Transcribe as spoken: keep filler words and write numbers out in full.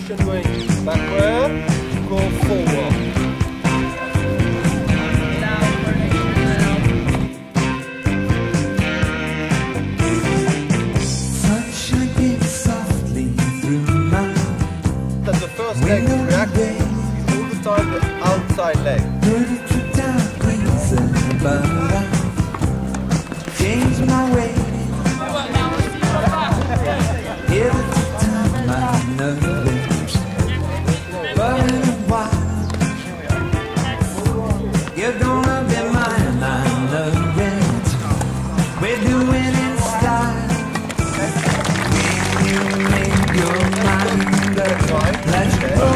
motion going backward, go forward. Sunshine gets softly through my That the first leg is reacting all the time the outside leg. dirty to down reason, but I change my way. Every time I know it, but in a while you're gonna be mine, I know it. We're doing it style. When you make your mind up, let's go.